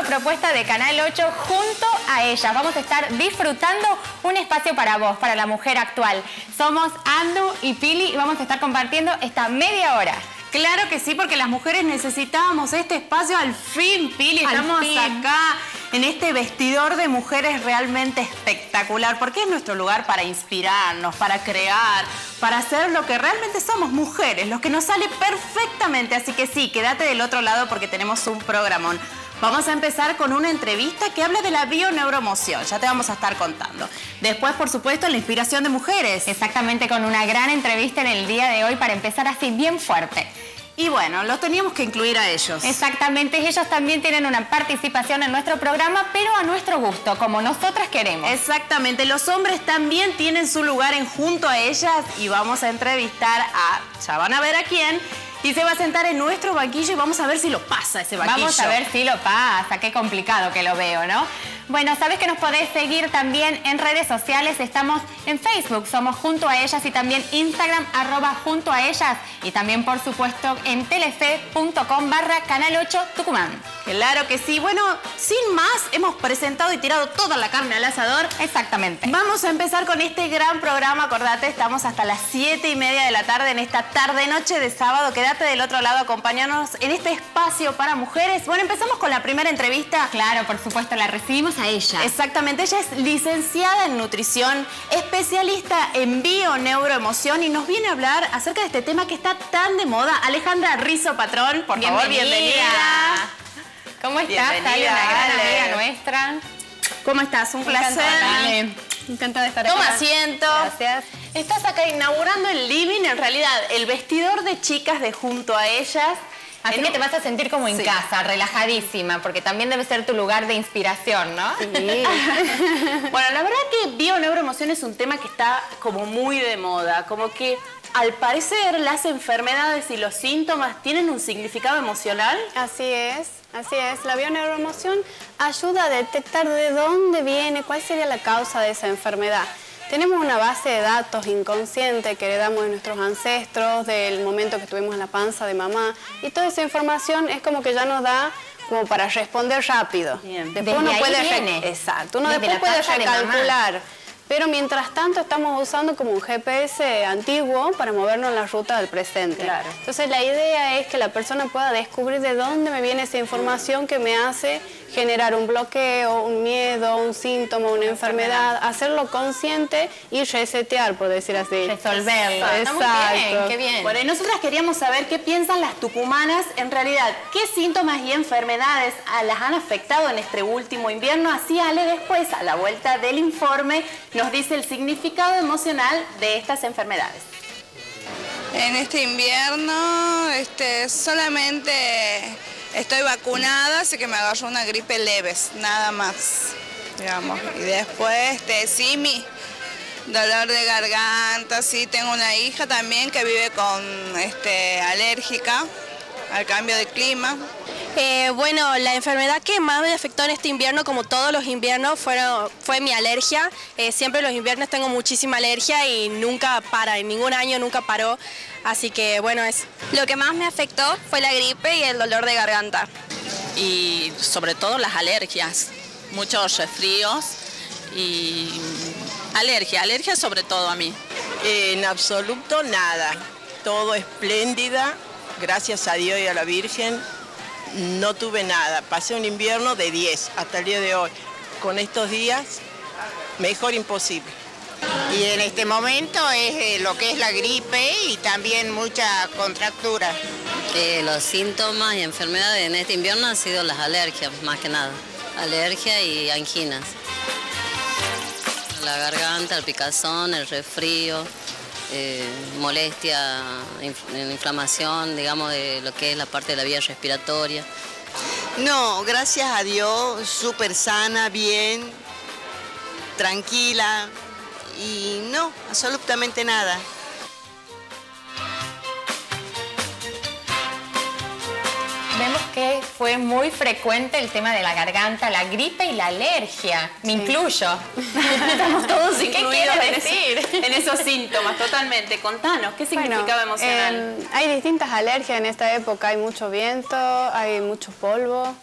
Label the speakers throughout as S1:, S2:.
S1: propuesta de Canal 8 junto a ellas. Vamos a estar disfrutando un espacio para vos, para la mujer actual. Somos Andu y Pili y vamos a estar compartiendo esta media hora.
S2: Claro que sí, porque las mujeres necesitábamos este espacio al fin, Pili. Estamos acá en este vestidor de mujeres realmente espectacular, porque es nuestro lugar para inspirarnos, para crear, para hacer lo que realmente somos, mujeres, lo que nos sale perfectamente. Así que sí, quédate del otro lado porque tenemos un programón. Vamos a empezar con una entrevista que habla de la bioneuroemoción, ya te vamos a estar contando. Después, por supuesto, la inspiración de mujeres.
S1: Exactamente, con una gran entrevista en el día de hoy para empezar así bien fuerte.
S2: Y bueno, los teníamos que incluir a ellos.
S1: Exactamente, ellos también tienen una participación en nuestro programa, pero a nuestro gusto, como nosotras queremos.
S2: Exactamente, los hombres también tienen su lugar en Junto a Ellas y vamos a entrevistar a, ya van a ver a quién, y se va a sentar en nuestro banquillo y vamos a ver si lo pasa ese banquillo.
S1: Vamos a ver si lo pasa, qué complicado que lo veo, ¿no? Bueno, sabes que nos podés seguir también en redes sociales, estamos en Facebook, somos Junto a Ellas y también Instagram, @Junto a Ellas y también por supuesto en telefe.com/Canal 8 Tucumán.
S2: Claro que sí. Bueno, sin más, hemos presentado y tirado toda la carne al asador.
S1: Exactamente.
S2: Vamos a empezar con este gran programa, acordate, estamos hasta las 7:30 de la tarde en esta tarde-noche de sábado. Quédate del otro lado, acompañarnos en este espacio para mujeres. Bueno, empezamos con la primera entrevista.
S1: Claro, por supuesto, la recibimos a ella.
S2: Exactamente, ella es licenciada en nutrición, especialista en bioneuroemoción y nos viene a hablar acerca de este tema que está tan de moda. Alejandra Rizzo Patrón, por favor, bienvenida.
S1: ¿Cómo estás? Dale, una gran amiga nuestra.
S2: ¿Cómo estás? Un placer.
S1: Encantada de estar acá.
S2: Toma asiento.
S1: Gracias.
S2: Estás acá inaugurando el living, en realidad, el vestidor de chicas de Junto a Ellas.
S1: Así que te vas a sentir como en casa, relajadísima, porque también debe ser tu lugar de inspiración, ¿no?
S2: Sí. Bueno, la verdad que bioneuroemoción es un tema que está como muy de moda, como que al parecer las enfermedades y los síntomas tienen un significado emocional.
S3: Así es, así es. La bioneuroemoción ayuda a detectar de dónde viene, cuál sería la causa de esa enfermedad. Tenemos una base de datos inconsciente que heredamos de nuestros ancestros, del momento que estuvimos en la panza de mamá, y toda esa información es como que ya nos da como para responder rápido.
S2: Bien.
S3: Después uno puede exacto, uno después puede recalcular. Pero mientras tanto estamos usando como un GPS antiguo para movernos en la ruta del presente.
S2: Claro.
S3: Entonces la idea es que la persona pueda descubrir de dónde me viene esa información que me hace generar un bloqueo, un miedo, un síntoma, una enfermedad, hacerlo consciente y resetear, por decir así.
S1: Resolverlo.
S3: Exacto.
S1: Muy bien, qué bien.
S2: Bueno, y nosotras queríamos saber qué piensan las tucumanas, en realidad, qué síntomas y enfermedades las han afectado en este último invierno. Así Ale después, a la vuelta del informe, nos dice el significado emocional de estas enfermedades.
S4: En este invierno, solamente estoy vacunada, así que me agarró una gripe leves, nada más, digamos. Y después, sí, mi dolor de garganta, sí, tengo una hija también que vive con, alérgica al cambio de clima.
S5: Bueno, la enfermedad que más me afectó en este invierno, como todos los inviernos, fue mi alergia. Siempre en los inviernos tengo muchísima alergia y nunca para, en ningún año nunca paró. Así que bueno, lo que más me afectó fue la gripe y el dolor de garganta.
S6: Y sobre todo las alergias, muchos resfríos y alergia sobre todo a mí.
S7: En absoluto nada, todo espléndida, gracias a Dios y a la Virgen. No tuve nada, pasé un invierno de 10 hasta el día de hoy. Con estos días, mejor imposible.
S8: Y en este momento es lo que es la gripe y también mucha contractura.
S9: Los síntomas y enfermedades en este invierno han sido las alergias, más que nada. Alergia y anginas. La garganta, el picazón, el resfrío. Molestia, inflamación, digamos, de lo que es la parte de la vía respiratoria.
S10: No, gracias a Dios, súper sana, bien, tranquila y no, absolutamente nada.
S1: Vemos que fue muy frecuente el tema de la garganta, la gripe y la alergia. Me incluyo.
S2: Estamos todos incluidos
S1: en
S2: esos síntomas, totalmente. Contanos, ¿qué significado emocional?
S3: Hay distintas alergias en esta época. Hay mucho viento, hay mucho polvo.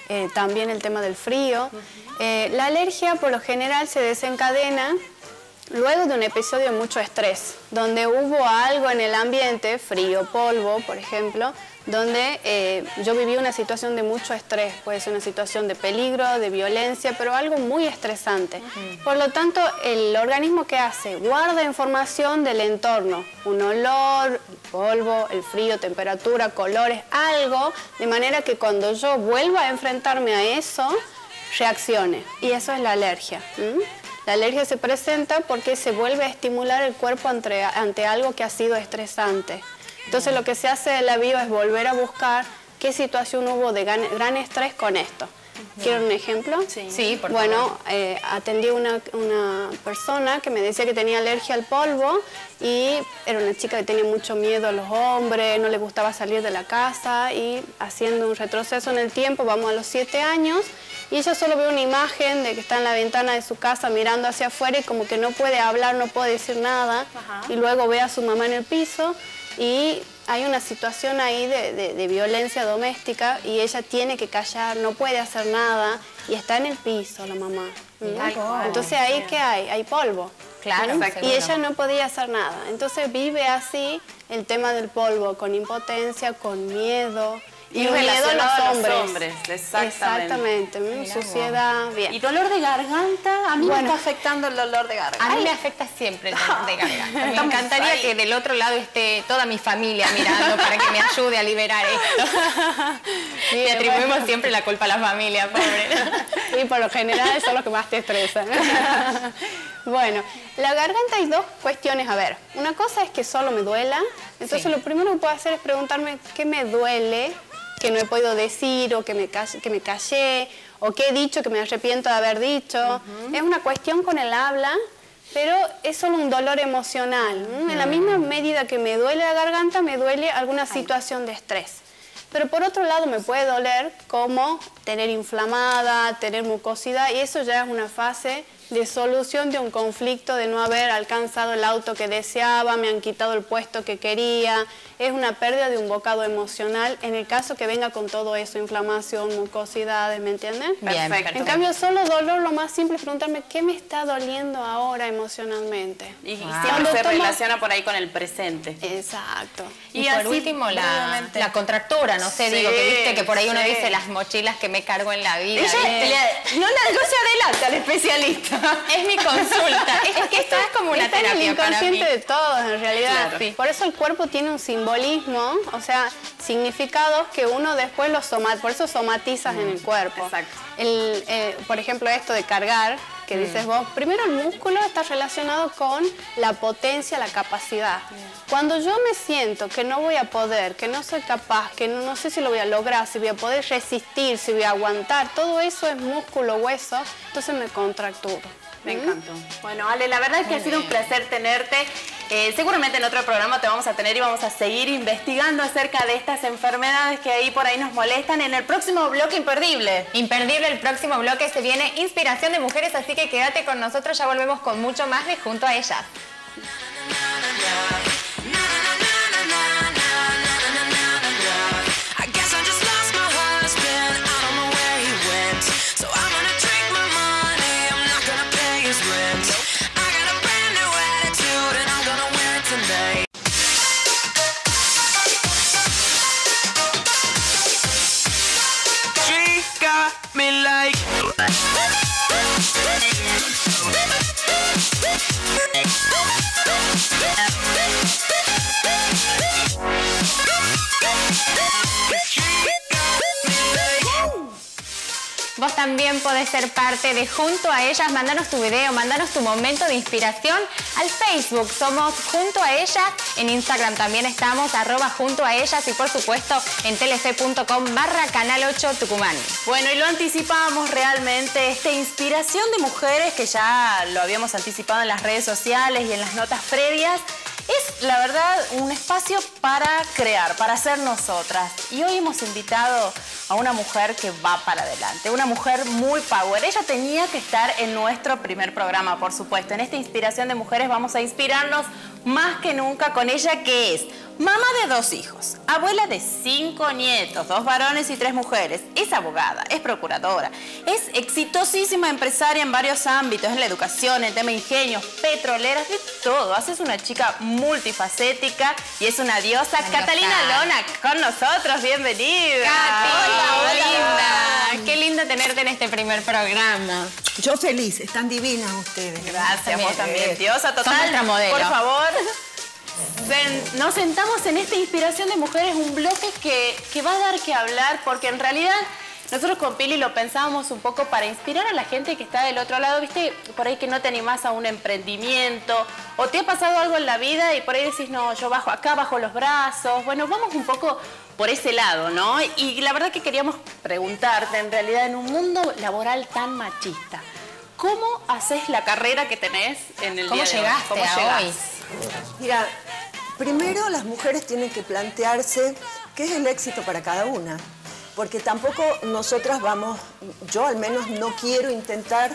S3: también el tema del frío. La alergia por lo general se desencadena luego de un episodio de mucho estrés, donde hubo algo en el ambiente, frío, polvo, por ejemplo, donde yo viví una situación de mucho estrés, puede ser una situación de peligro, de violencia, pero algo muy estresante. Por lo tanto, el organismo ¿qué hace? Guarda información del entorno, un olor, el polvo, el frío, temperatura, colores, algo, de manera que cuando yo vuelva a enfrentarme a eso, reaccione. Y eso es la alergia. La alergia se presenta porque se vuelve a estimular el cuerpo ante algo que ha sido estresante. Entonces lo que se hace en la bio es volver a buscar qué situación hubo de gran estrés con esto. ¿Quieren un ejemplo?
S1: Sí, por favor.
S3: Bueno, atendí a una persona que me decía que tenía alergia al polvo y era una chica que tenía mucho miedo a los hombres, no le gustaba salir de la casa y haciendo un retroceso en el tiempo, vamos a los 7 años, y ella solo ve una imagen de que está en la ventana de su casa mirando hacia afuera y como que no puede hablar, no puede decir nada, y luego ve a su mamá en el piso y hay una situación ahí de violencia doméstica y ella tiene que callar, no puede hacer nada y está en el piso la mamá. Entonces ahí ¿qué hay? Hay polvo.
S1: Claro,
S3: y ella no podía hacer nada. Entonces vive así el tema del polvo, con impotencia, con miedo.
S2: Y
S3: miedo
S2: relacionado a los hombres.
S3: Exactamente. Suciedad, bien.
S2: ¿Y dolor de garganta? A mí me está afectando el dolor de garganta.
S1: A mí me afecta siempre el dolor de garganta. Me encantaría que del otro lado esté toda mi familia mirando para que me ayude a liberar esto. Le atribuimos siempre la culpa a la familia, pobre.
S3: Y por lo general son los que más te estresan. Bueno, la garganta hay dos cuestiones. A ver, una cosa es que solo me duela. Entonces lo primero que puedo hacer es preguntarme qué me duele, que no he podido decir, o que me callé, o qué he dicho que me arrepiento de haber dicho. Es una cuestión con el habla, pero es solo un dolor emocional. En la misma medida que me duele la garganta, me duele alguna situación de estrés. Pero por otro lado me puede doler como tener inflamada, tener mucosidad, y eso ya es una fase de solución de un conflicto, de no haber alcanzado el auto que deseaba, me han quitado el puesto que quería. Es una pérdida de un bocado emocional en el caso que venga con todo eso, inflamación, mucosidades, ¿me entienden?
S2: Perfecto.
S3: En cambio, solo dolor, lo más simple es preguntarme qué me está doliendo ahora emocionalmente.
S2: Y siempre se relaciona por ahí con el presente.
S3: Exacto.
S1: Y por último, la contractura, no sé, digo, que viste que por ahí uno dice las mochilas que me cargo en la vida.
S2: No se adelanta al especialista.
S1: Es mi consulta. Es que esto es como una terapia
S3: en el inconsciente
S1: para mí.
S3: de todos, en realidad.
S1: Claro, sí.
S3: Por eso el cuerpo tiene un simbolismo, o sea, significados que uno después los somatiza, por eso somatizas en el cuerpo.
S2: Exacto.
S3: Por ejemplo, esto de cargar, que dices vos, primero el músculo está relacionado con la potencia, la capacidad. Cuando yo me siento que no voy a poder, que no soy capaz, que no sé si lo voy a lograr, si voy a poder resistir, si voy a aguantar, todo eso es músculo, hueso, entonces me contracturo.
S2: Me encantó. Bueno, Ale, la verdad es que ha sido un placer tenerte. Seguramente en otro programa te vamos a tener y vamos a seguir investigando acerca de estas enfermedades que ahí por ahí nos molestan en el próximo bloque imperdible.
S1: Imperdible, el próximo bloque se viene Inspiración de Mujeres, así que quédate con nosotros, ya volvemos con mucho más de Junto a Ellas. Vos también podés ser parte de Junto a Ellas. Mándanos tu video, mándanos tu momento de inspiración al Facebook. Somos Junto a Ellas. En Instagram también estamos, @juntoaellas. Y por supuesto en telefe.com/canal 8 Tucumán.
S2: Bueno, y lo anticipábamos realmente, esta inspiración de mujeres que ya lo habíamos anticipado en las redes sociales y en las notas previas. Es, la verdad, un espacio para crear, para ser nosotras. Y hoy hemos invitado a una mujer que va para adelante, una mujer muy power. Ella tenía que estar en nuestro primer programa, por supuesto. En esta Inspiración de Mujeres vamos a inspirarnos más que nunca con ella, que es Mamá de 2 hijos, abuela de 5 nietos, 2 varones y 3 mujeres. Es abogada, es procuradora, es exitosísima empresaria en varios ámbitos, en la educación, en tema de ingenios, petroleras, de todo. Es una chica multifacética y es una diosa. Catalina Lona, con nosotros, bienvenida.
S1: Cati,
S2: hola,
S1: linda. Qué lindo tenerte en este primer programa.
S11: Yo feliz, están divinas ustedes.
S2: Gracias, vos también. Diosa total.
S1: Sos nuestra modelo.
S2: Por favor. Nos sentamos en esta inspiración de mujeres, un bloque que va a dar que hablar, porque en realidad nosotros con Pili lo pensábamos un poco para inspirar a la gente que está del otro lado, viste, por ahí que no te animás a un emprendimiento, o te ha pasado algo en la vida y por ahí decís, no, yo bajo acá, bajo los brazos. Bueno, vamos un poco por ese lado, ¿no? Y la verdad que queríamos preguntarte, en realidad, en un mundo laboral tan machista, ¿cómo haces la carrera que tenés en el día de hoy?
S1: ¿Cómo llegaste a hoy?
S11: Mira, primero las mujeres tienen que plantearse qué es el éxito para cada una. Porque tampoco nosotras vamos, yo al menos no quiero intentar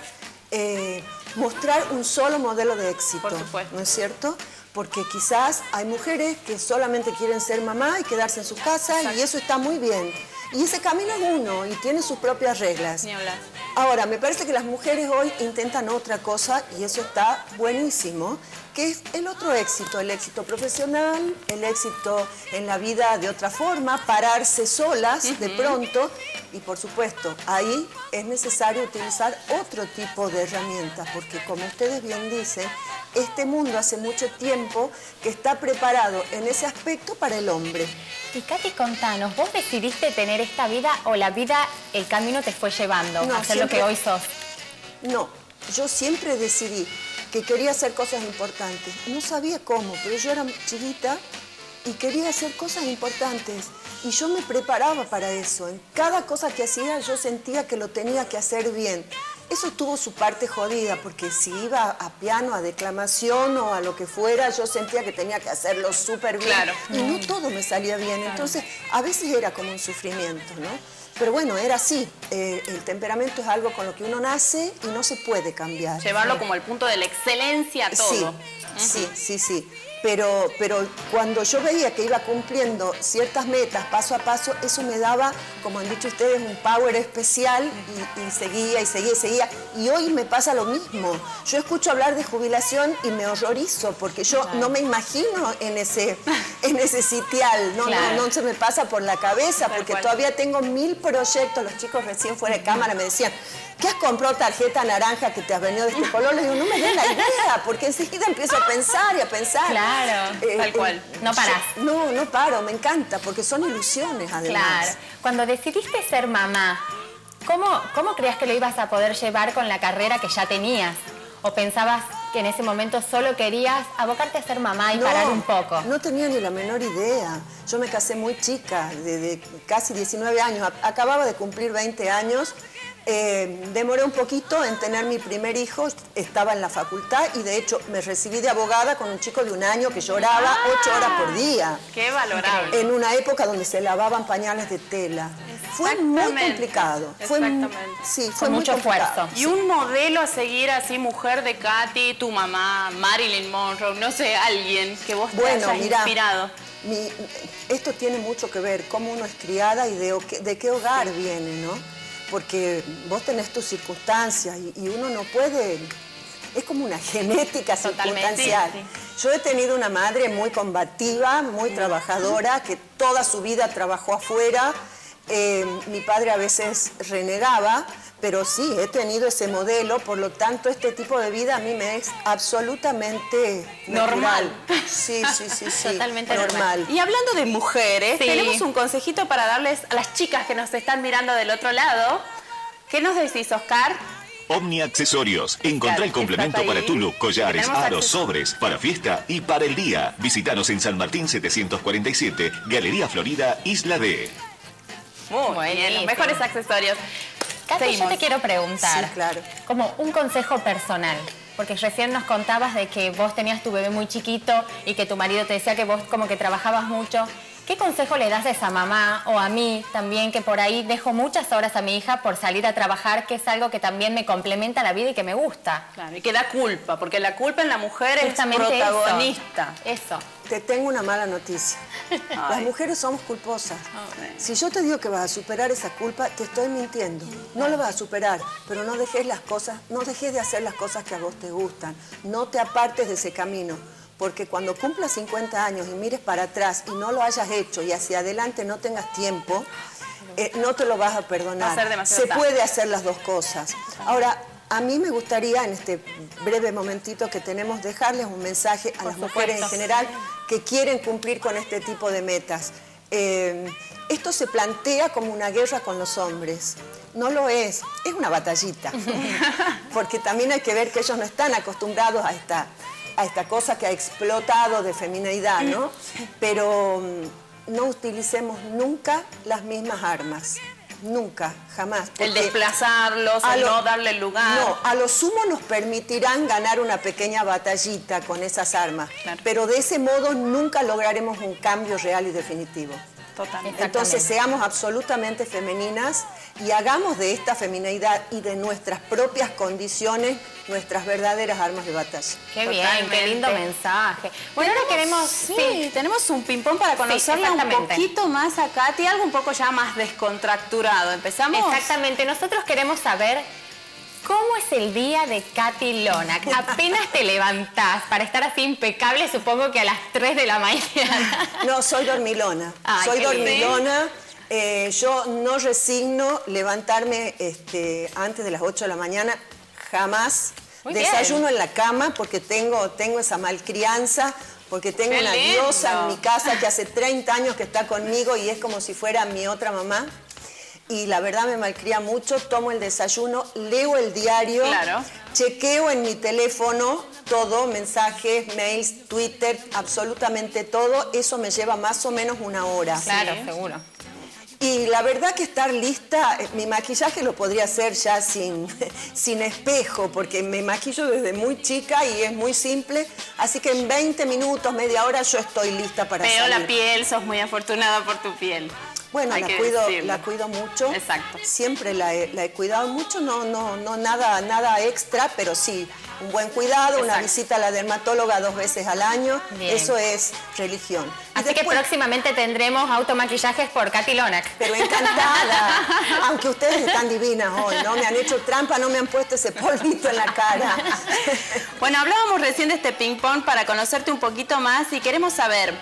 S11: mostrar un solo modelo de éxito.
S2: Por supuesto.
S11: ¿No es cierto? Porque quizás hay mujeres que solamente quieren ser mamá y quedarse en su casa. Exacto. Y eso está muy bien. Y ese camino es uno y tiene sus propias reglas.
S2: Ni hablar.
S11: Ahora, me parece que las mujeres hoy intentan otra cosa y eso está buenísimo, que es el otro éxito, el éxito profesional, el éxito en la vida de otra forma, pararse solas de pronto y por supuesto ahí es necesario utilizar otro tipo de herramientas porque como ustedes bien dicen, este mundo hace mucho tiempo que está preparado en ese aspecto para el hombre.
S1: Y Katy, contanos, ¿vos decidiste tener esta vida o la vida, el camino te fue llevando a hacer lo que hoy sos?
S11: No, yo siempre decidí que quería hacer cosas importantes. No sabía cómo, pero yo era chiquita y quería hacer cosas importantes. Y yo me preparaba para eso. En cada cosa que hacía yo sentía que lo tenía que hacer bien. Eso tuvo su parte jodida, porque si iba a piano, a declamación o a lo que fuera, yo sentía que tenía que hacerlo súper bien.
S2: Claro.
S11: Y no todo me salía bien. Claro. Entonces, a veces era como un sufrimiento, ¿no? Pero bueno, era así. El temperamento es algo con lo que uno nace y no se puede cambiar.
S2: Llevarlo como al punto de la excelencia a todo.
S11: Sí. Pero cuando yo veía que iba cumpliendo ciertas metas paso a paso, eso me daba, como han dicho ustedes, un power especial y seguía. Y hoy me pasa lo mismo. Yo escucho hablar de jubilación y me horrorizo porque yo no me imagino en ese sitial. No se me pasa por la cabeza porque todavía tengo 1000 proyectos. Los chicos recién fuera de cámara me decían, ¿qué has comprado tarjeta naranja que te has venido de este color? Le digo, no me den la idea, porque enseguida empiezo a pensar y a pensar.
S1: Claro,
S2: tal cual.
S1: No parás.
S11: No paro, me encanta, porque son ilusiones además.
S1: Claro. Cuando decidiste ser mamá, ¿cómo creías que lo ibas a poder llevar con la carrera que ya tenías? ¿O pensabas que en ese momento solo querías abocarte a ser mamá y parar un poco?
S11: No tenía ni la menor idea. Yo me casé muy chica, de casi 19 años. Acababa de cumplir 20 años. Demoré un poquito en tener mi primer hijo, estaba en la facultad y de hecho me recibí de abogada con un chico de 1 año que lloraba 8 horas por día.
S2: ¡Qué valorable!
S11: En una época donde se lavaban pañales de tela. Fue muy complicado. Fue
S1: mucho esfuerzo.
S2: Y un modelo a seguir así, mujer de Katy, tu mamá, Marilyn Monroe, no sé, alguien que vos te hayas inspirado.
S11: Esto tiene mucho que ver cómo uno es criada y de qué hogar viene, ¿no? Porque vos tenés tus circunstancias y uno no puede... Es como una genética circunstancial. Sí. Yo he tenido una madre muy combativa, muy trabajadora, que toda su vida trabajó afuera. Mi padre a veces renegaba, pero sí, he tenido ese modelo, por lo tanto este tipo de vida a mí me es absolutamente normal. Sí.
S2: Totalmente normal. Y hablando de mujeres, tenemos un consejito para darles a las chicas que nos están mirando del otro lado. ¿Qué nos decís, Oscar?
S12: Omni Accesorios. Encontrá el complemento para tu look, collares, aros, sobres, para fiesta y para el día. Visítanos en San Martín 747, Galería Florida, Isla D.
S2: Muy bien, los mejores accesorios.
S1: Katy, yo te quiero preguntar,
S11: claro,
S1: como un consejo personal, porque recién nos contabas de que vos tenías tu bebé muy chiquito y que tu marido te decía que vos como que trabajabas mucho. ¿Qué consejo le das a esa mamá o a mí también, que por ahí dejo muchas horas a mi hija por salir a trabajar, que es algo que también me complementa la vida y que me gusta?
S2: Claro, y que da culpa, porque la culpa en la mujer es protagonista.
S1: Eso.
S11: Te tengo una mala noticia. Las mujeres somos culposas. Si yo te digo que vas a superar esa culpa, te estoy mintiendo. No lo vas a superar, pero no dejes de hacer las cosas que a vos te gustan. No te apartes de ese camino. Porque cuando cumplas 50 años y mires para atrás y no lo hayas hecho y hacia adelante no tengas tiempo, no te lo vas a perdonar. Se puede hacer las dos cosas. Ahora, a mí me gustaría, en este breve momentito que tenemos, dejarles un mensaje a las mujeres en general que quieren cumplir con este tipo de metas. Esto se plantea como una guerra con los hombres. No lo es una batallita. Porque también hay que ver que ellos no están acostumbrados a esta cosa que ha explotado de femineidad, ¿no? Pero no utilicemos nunca las mismas armas. Nunca, jamás.
S2: El desplazarlos, el no darle el lugar.
S11: No, a lo sumo nos permitirán ganar una pequeña batallita con esas armas. Claro. Pero de ese modo nunca lograremos un cambio real y definitivo.
S2: Totalmente.
S11: Entonces seamos absolutamente femeninas y hagamos de esta femineidad y de nuestras propias condiciones nuestras verdaderas armas de batalla.
S1: Qué bien, qué lindo mensaje. Bueno, ahora queremos...
S2: Sí, tenemos un ping-pong para conocerla un poquito más a Katy, algo un poco ya más descontracturado. ¿Empezamos?
S1: Exactamente, nosotros queremos saber cómo es el día de Katy Lonac. Apenas te levantás para estar así impecable, supongo que a las 3 de la mañana.
S11: No, soy dormilona.
S1: Ay,
S11: soy dormilona. Yo no resigno levantarme antes de las 8 de la mañana, jamás.
S1: Muy
S11: Desayuno
S1: bien.
S11: en la cama porque tengo esa malcrianza, porque tengo una diosa en mi casa que hace 30 años que está conmigo y es como si fuera mi otra mamá. Y la verdad me malcría mucho, tomo el desayuno, leo el diario, chequeo en mi teléfono todo, mensajes, mails, Twitter, absolutamente todo. Eso me lleva más o menos una hora.
S1: Claro, seguro.
S11: Y la verdad que estar lista, mi maquillaje lo podría hacer ya sin espejo, porque me maquillo desde muy chica y es muy simple, así que en 20 minutos, media hora yo estoy lista para salir.
S2: Pero la piel, sos muy afortunada por tu piel.
S11: Bueno, la cuido mucho.
S2: Exacto.
S11: Siempre la he cuidado mucho, no nada extra, pero sí, un buen cuidado, una visita a la dermatóloga 2 veces al año, eso es religión.
S1: Así que próximamente tendremos automaquillajes por Katy Lonac.
S11: Pero encantada, aunque ustedes están divinas hoy, ¿no? Me han hecho trampa, no me han puesto ese polvito en la cara.
S2: Bueno, hablábamos recién de este ping-pong para conocerte un poquito más y queremos saber...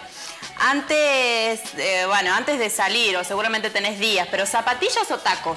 S2: Antes de salir, o seguramente tenés días, pero ¿zapatillas o tacos?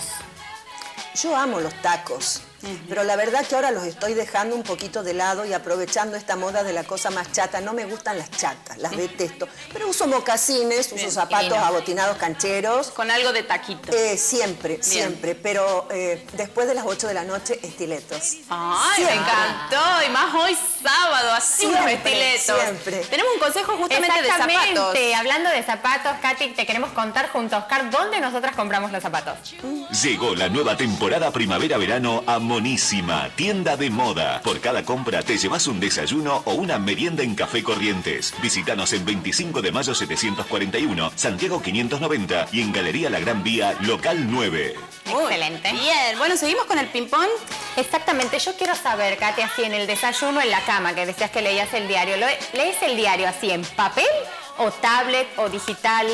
S11: Yo amo los tacos, pero la verdad que ahora los estoy dejando un poquito de lado y aprovechando esta moda de la cosa más chata. No me gustan las chatas, las detesto. Pero uso mocasines, uso zapatos abotinados cancheros.
S2: Con algo de taquito.
S11: Siempre. Pero después de las 8 de la noche, estiletos.
S2: ¡Ay, siempre. Me encantó! Y más hoy sábado, así unos estiletos.
S11: Siempre.
S2: Tenemos un consejo justamente de zapatos.
S1: Hablando de zapatos, Katy, te queremos contar junto a Oscar dónde nosotras compramos los zapatos.
S12: Llegó la nueva temporada primavera-verano a Monísima, tienda de moda. Por cada compra te llevas un desayuno o una merienda en Café Corrientes. Visítanos en 25 de mayo 741, Santiago 590 y en Galería La Gran Vía, local 9.
S1: Excelente.
S2: Bien, bueno, ¿seguimos con el ping-pong?
S1: Exactamente, yo quiero saber, Katy, así en el desayuno en la cama, que decías que leías el diario, ¿lees el diario así en papel o tablet o digital?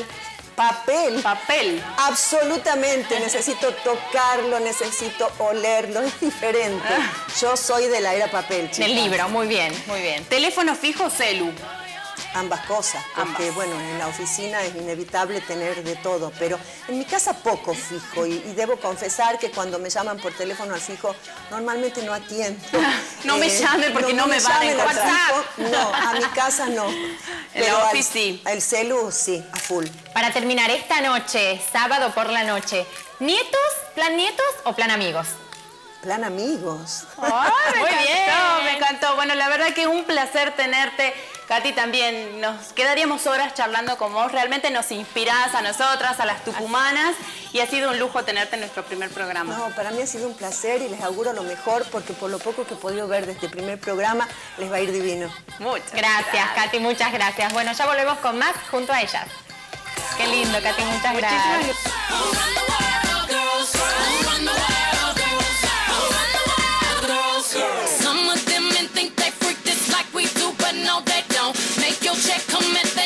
S11: Papel. Absolutamente. Necesito tocarlo, necesito olerlo. Es diferente. Yo soy de la era papel, chicas.
S1: Del libro, muy bien, muy bien.
S2: ¿Teléfono fijo o celu?
S11: Ambas cosas, porque bueno, en la oficina es inevitable tener de todo, pero en mi casa poco fijo y debo confesar que cuando me llaman por teléfono al fijo, normalmente no atiendo.
S2: No me llamen porque no me van a WhatsApp.
S11: No, a mi casa no.
S2: En la office sí.
S11: El celu sí, a full.
S1: Para terminar esta noche, sábado por la noche, ¿plan nietos o plan amigos?
S11: Plan amigos.
S2: Muy bien, me encantó. Bueno, la verdad que un placer tenerte. Katy, también nos quedaríamos horas charlando con vos. Realmente nos inspirás a nosotras, a las tucumanas, y ha sido un lujo tenerte en nuestro primer programa.
S11: No, para mí ha sido un placer y les auguro lo mejor porque por lo poco que he podido ver de este primer programa les va a ir divino.
S1: Muchas gracias, Katy, muchas gracias. Bueno, ya volvemos con más junto a ellas. Qué lindo, Katy, muchas gracias.
S13: Some of them men think they freak this like we do, but no, they don't. Make your check come at the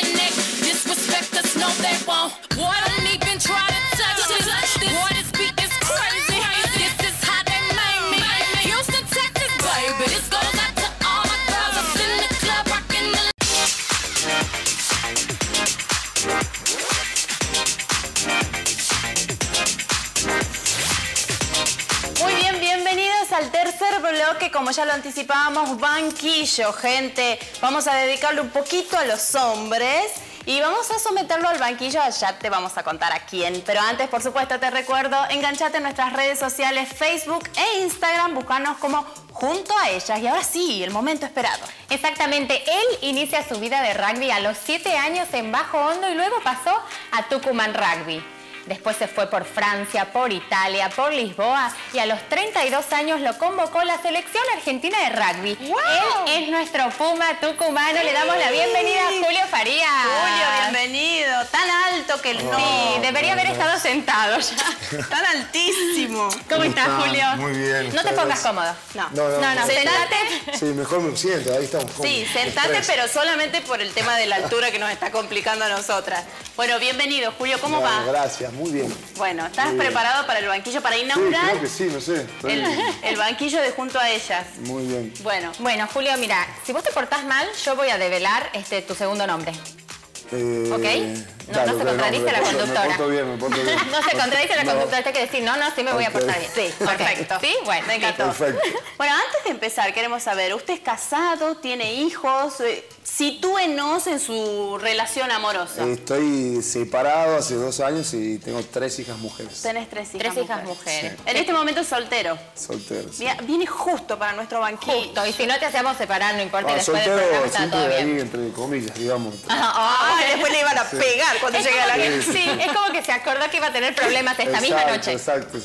S2: al tercer bloque, como ya lo anticipábamos, banquillo, gente. Vamos a dedicarle un poquito a los hombres y vamos a someterlo al banquillo, ya te vamos a contar a quién. Pero antes, por supuesto, te recuerdo, enganchate en nuestras redes sociales, Facebook e Instagram, buscarnos como Junto a Ellas. Y ahora sí, el momento esperado.
S1: Exactamente, él inicia su vida de rugby a los 7 años en Bajo Hondo y luego pasó a Tucumán Rugby. Después se fue por Francia, por Italia, por Lisboa y a los 32 años lo convocó la selección argentina de rugby. ¡Wow! Él es nuestro Puma tucumano. Le damos la bienvenida a Julio Farías.
S2: Julio, bienvenido. Tan alto que no.
S1: Sí, debería haber estado sentado ya.
S2: Tan altísimo.
S1: ¿Cómo estás, Julio?
S13: Muy bien.
S1: No te pongas cómodo.
S13: No.
S2: Sentate.
S13: Sí, mejor me siento, ahí estamos.
S2: Sí, sentate, pero solamente por el tema de la altura que nos está complicando a nosotras. Bueno, bienvenido, Julio. ¿Cómo va?
S13: Gracias, muy bien.
S2: Bueno, ¿estás preparado para el banquillo, para inaugurar?
S13: Sí, creo que sí, no sé.
S2: El banquillo de Junto a Ellas.
S13: Muy bien.
S1: Bueno, Julio, mira, si vos te portás mal, yo voy a develar tu segundo nombre. ¿Ok? No se contradice la conductora.
S13: Me porto bien.
S1: No se contradice la conductora, hay que decir, sí me voy a portar bien.
S2: Sí, perfecto.
S1: ¿Sí? Bueno, me encantó.
S13: Perfecto.
S2: Bueno, antes de empezar, queremos saber, ¿usted es casado, tiene hijos? Sitúenos en su relación amorosa.
S13: Estoy separado hace 2 años y tengo 3 hijas mujeres.
S2: Tenés 3 hijas
S1: mujeres.
S2: Sí. En este momento es soltero.
S13: Soltero, sí.
S2: Viene justo para nuestro banquillo.
S1: Justo, y si no te hacemos separar, no importa, después
S13: soltero,
S1: del programa está todo bien.
S13: Ahí, entre comillas, digamos.
S2: Después le iban a pegar cuando llegue a la casa.
S1: Sí, es como que se acordó que iba a tener problemas esta misma noche.
S13: Exacto.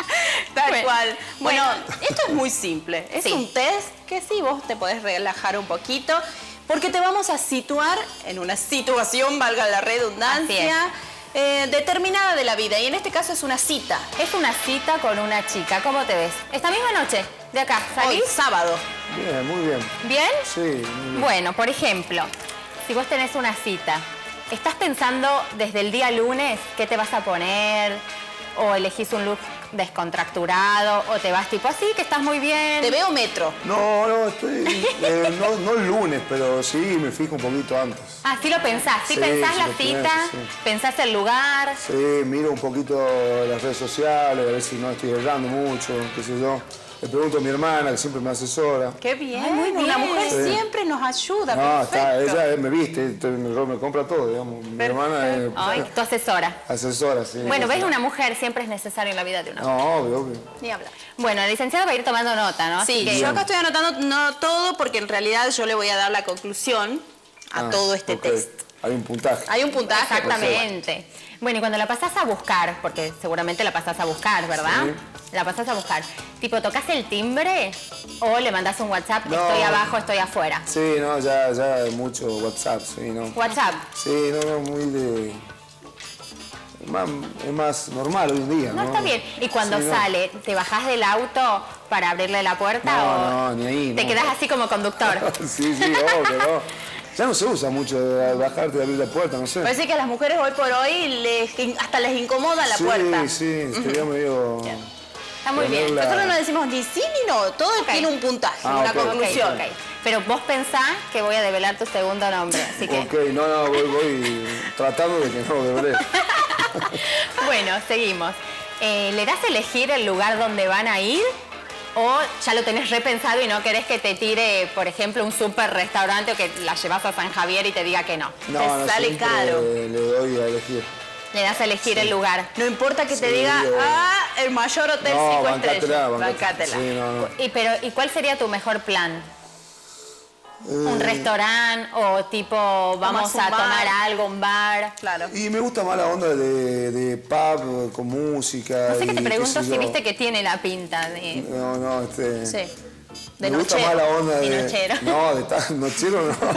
S2: Tal cual. Bueno, esto es muy simple. Es un test que sí, vos te podés relajar un poquito, porque te vamos a situar en una situación, valga la redundancia, determinada de la vida. Y en este caso es una cita.
S1: Es una cita con una chica. ¿Cómo te ves? Esta misma noche, de acá, ¿salís?
S2: Hoy, sábado.
S13: Bien, muy bien.
S1: ¿Bien?
S13: Sí, muy bien.
S1: Bueno, por ejemplo, si vos tenés una cita, ¿estás pensando desde el día lunes qué te vas a poner? ¿O elegís un look descontracturado? ¿O te vas tipo así, que estás muy bien?
S2: Te veo metro.
S13: No, estoy... no el lunes, pero sí me fijo un poquito antes.
S1: Ah, sí lo pensás. Sí, pensás la cita, pensás el lugar.
S13: Sí, miro un poquito las redes sociales, a ver si no estoy errando mucho, qué sé yo. Le pregunto a mi hermana, que siempre me asesora.
S2: ¡Qué bien! Muy bien. Una mujer siempre nos ayuda,
S13: ella me viste, me compra todo, digamos. Mi hermana es...
S1: Ay, tu asesora.
S13: Asesora, sí.
S1: Bueno, ¿ves? Una mujer siempre es necesario en la vida de una mujer.
S13: No, obvio.
S2: Ni hablar.
S1: Bueno, el licenciado va a ir tomando nota, ¿no?
S2: Sí, yo acá estoy anotando no todo, porque en realidad yo le voy a dar la conclusión a todo este test.
S13: Hay un puntaje.
S2: Hay un puntaje.
S1: Exactamente. Bueno, y cuando la pasás a buscar, porque seguramente la pasás a buscar, ¿verdad? Sí. La pasás a buscar. Tipo, ¿tocas el timbre o le mandás un WhatsApp? No. Estoy abajo, estoy afuera.
S13: Sí, no, ya mucho WhatsApp, sí, ¿no?
S1: ¿WhatsApp?
S13: Sí, no, muy de... Es más normal hoy en día, ¿no?
S1: No, está bien. ¿Y cuando sale, te bajás del auto para abrirle la puerta o...?
S13: No, ni ahí.
S1: ¿Te quedás así como conductor?
S13: Sí, obvio, no. Ya no se usa mucho bajarte y abrir la puerta, no sé.
S2: Parece que a las mujeres hoy por hoy hasta les incomoda la puerta.
S13: Sí, sería medio...
S2: Está muy bien. Nosotros no decimos ni sí ni no, todo tiene un puntaje, una conclusión.
S1: Pero vos pensás que voy a develar tu segundo nombre, así que...
S13: Ok, no, voy tratando de que no devele.
S1: Bueno, seguimos. ¿Le das a elegir el lugar donde van a ir? ¿O ya lo tenés repensado y no querés que te tire, por ejemplo, un súper restaurante o que la llevas a San Javier y te diga que no?
S2: Te sale caro.
S13: Le doy a elegir.
S1: Le das a elegir el lugar.
S2: No importa que te diga, el mayor hotel 5 estrellas. Bancátela.
S13: Sí, no.
S1: ¿Y cuál sería tu mejor plan? ¿Un restaurante o tipo vamos a tomar algo, un bar?
S2: Claro.
S13: Y me gusta más la onda de pub con música.
S1: No sé qué te pregunto si viste que tiene la pinta de...
S13: No,
S1: Sí. De
S13: me gusta
S1: nochero.
S13: más la onda de...
S1: nochero.
S13: No, nochero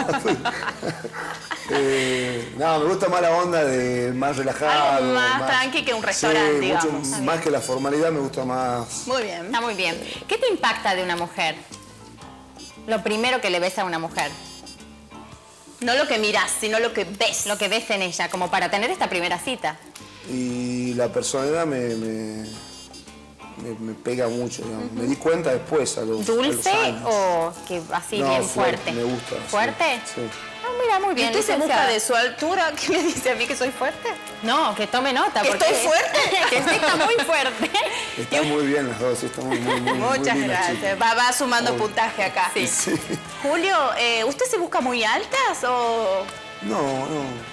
S13: no. Me gusta más la onda de más relajado.
S2: Algo más tranqui que un restaurante, digamos.
S13: Mucho más que la formalidad, me gusta más...
S2: Muy bien.
S1: Está muy bien. ¿Qué te impacta de una mujer? Lo primero que le ves a una mujer.
S2: No lo que mirás, sino lo que ves.
S1: Lo que ves en ella, como para tener esta primera cita.
S13: Y la personalidad me pega mucho, digamos. Me di cuenta después a los
S1: ¿Dulce
S13: años.
S1: o que así bien fuerte?
S13: Me gusta.
S1: ¿Fuerte?
S13: Sí.
S1: Ah, mira, muy bien.
S2: ¿Y usted se busca de su altura? ¿Qué me dice a mí que soy fuerte?
S1: No, que tome nota.
S2: ¿Que estoy fuerte?
S1: Que usted está muy fuerte.
S13: Está muy bien las dos, está muy
S2: Muchas gracias. Va sumando puntaje acá.
S13: Sí.
S2: Julio, ¿usted se busca muy altas o...?
S13: No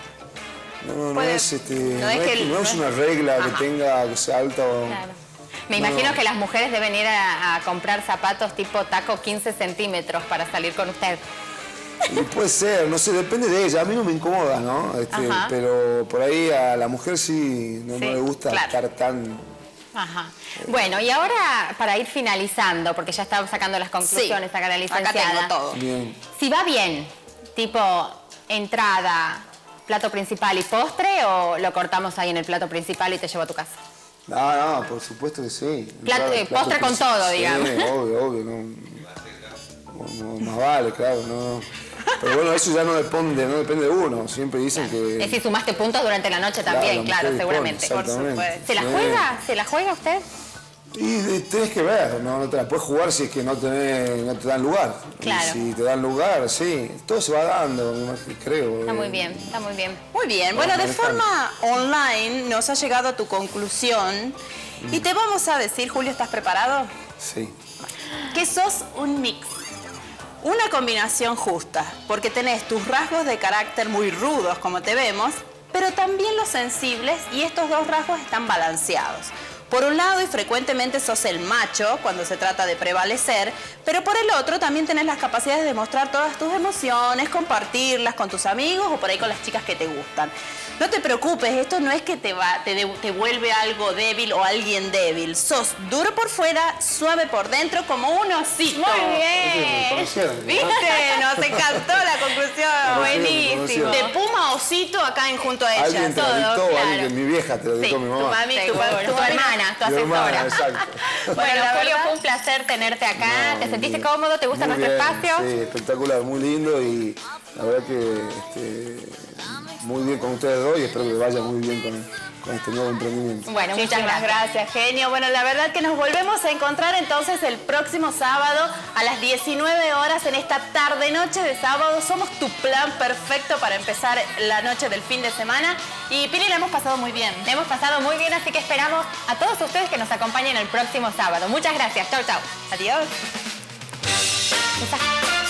S13: es una regla que tenga que sea alta o...
S1: Claro. Me imagino que las mujeres deben ir a comprar zapatos tipo taco 15 centímetros para salir con usted.
S13: Y puede ser, no sé, depende de ella. A mí no me incomoda, ¿no? Pero por ahí a la mujer sí, no le gusta estar tan...
S1: Ajá. Bueno, y ahora para ir finalizando, porque ya estamos sacando las conclusiones acá la licenciada.
S2: Acá tengo todo.
S13: Bien.
S1: Si va bien, tipo entrada, plato principal y postre, o lo cortamos ahí en el plato principal y te llevo a tu casa.
S13: No, por supuesto que sí.
S1: Postre con todo, digamos.
S13: Sí, obvio, no, más vale, claro, no. Pero bueno, eso ya no depende de uno. Siempre dicen que...
S1: Es si sumaste puntos durante la noche también, claro, seguramente.
S2: Por supuesto.
S1: ¿Se la juega? ¿Se la juega usted?
S13: Y tenés que ver, no te la puedes jugar si es que no te dan lugar.
S1: Claro.
S13: Y si te dan lugar, sí, todo se va dando, creo.
S1: Está muy bien, está muy bien.
S2: Muy bien, bueno, de forma online nos ha llegado a tu conclusión y te vamos a decir, Julio, ¿estás preparado?
S13: Sí.
S2: Que sos un mix. Una combinación justa, porque tenés tus rasgos de carácter muy rudos, como te vemos, pero también los sensibles, y estos dos rasgos están balanceados. Por un lado, y frecuentemente sos el macho cuando se trata de prevalecer, pero por el otro también tenés las capacidades de mostrar todas tus emociones, compartirlas con tus amigos o por ahí con las chicas que te gustan. No te preocupes, esto no es que te vuelve algo débil o alguien débil. Sos duro por fuera, suave por dentro, como un osito.
S1: Muy bien.
S2: ¿Viste? Nos encantó la conclusión. Buenísimo. De puma a osito acá en Junto a Ella.
S13: Alguien te lo dictó, mi vieja te lo dictó, mi mamá.
S2: Tu mami,
S1: tu hermana, tu asesora.
S13: Exacto.
S1: Bueno, Julio, fue un placer tenerte acá. ¿Te sentiste cómodo? ¿Te gusta nuestro espacio?
S13: Sí, espectacular, muy lindo y la verdad que muy bien con ustedes dos y espero que vaya muy bien con este nuevo emprendimiento.
S1: Bueno,
S2: muchas gracias, genio. Bueno, la verdad que nos volvemos a encontrar entonces el próximo sábado a las 19 horas en esta tarde-noche de sábado. Somos tu plan perfecto para empezar la noche del fin de semana. Y Pili, la hemos pasado muy bien.
S1: La hemos pasado muy bien, así que esperamos a todos ustedes que nos acompañen el próximo sábado. Muchas gracias. Chau, chau.
S2: Adiós.